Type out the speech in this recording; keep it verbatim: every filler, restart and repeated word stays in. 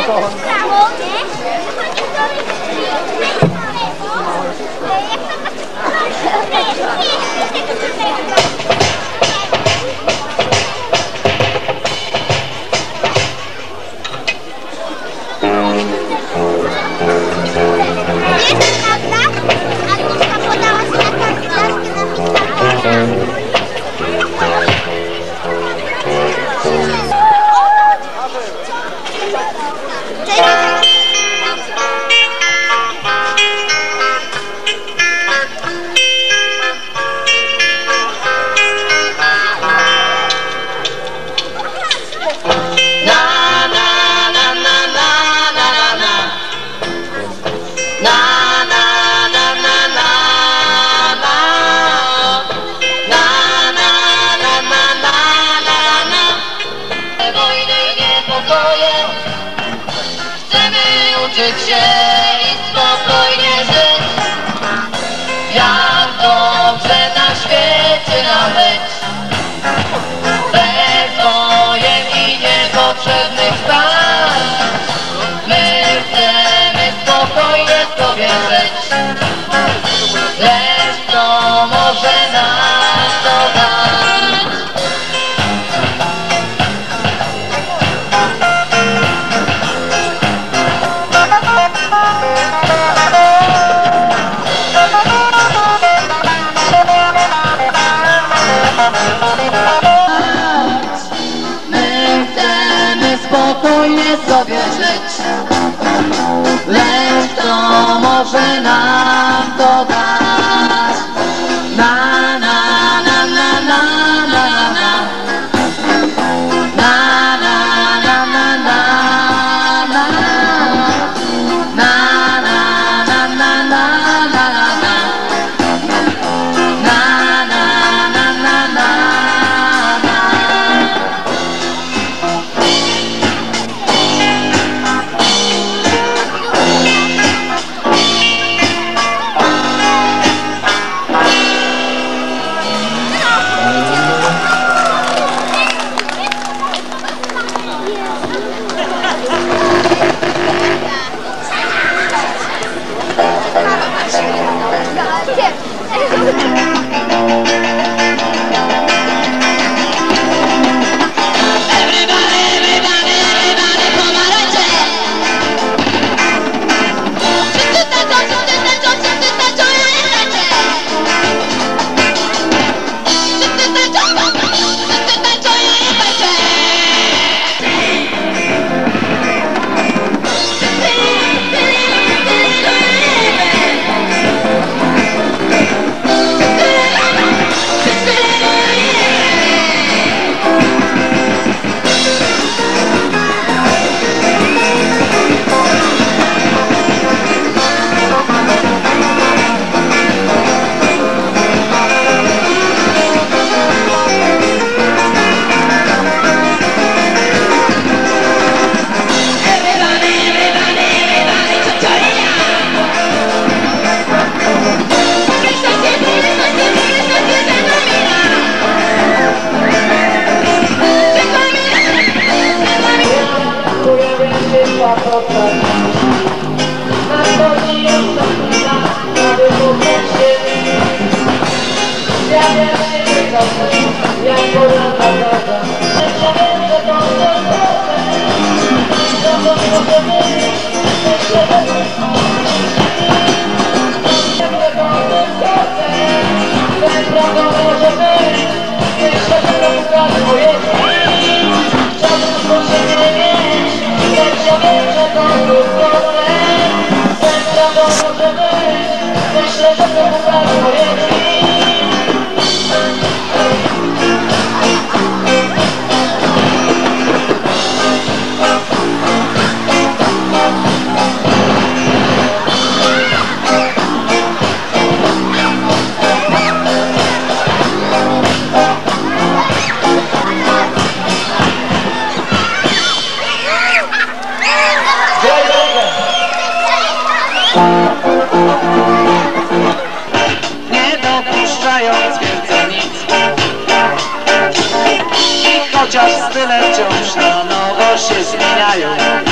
Uczyć się i spokojnie żyć, jak dobrze na świecie nam być, bez wojen i niepotrzebnych strat. My chcemy spokojnie sobie żyć, lecz to może nam to dać. My chcemy spokojnie sobie żyć, lecz kto może nam to dać? Na, na, na, na, na, na, na. Na, na, na, na, na, na. Na, na, na, na, na, na, na. Myślę, że to poprawi nie dopuszczając więcej nic. I chociaż style wciąż na nowo się zmieniają,